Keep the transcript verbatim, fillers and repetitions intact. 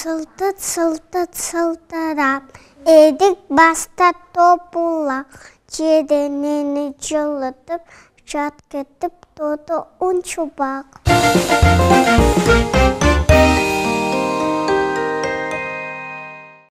Сылтыт, сылтыт, сылтырап, едік баста топыла, жеренені жылытып, жат кетіп, тоды ұн чубақ.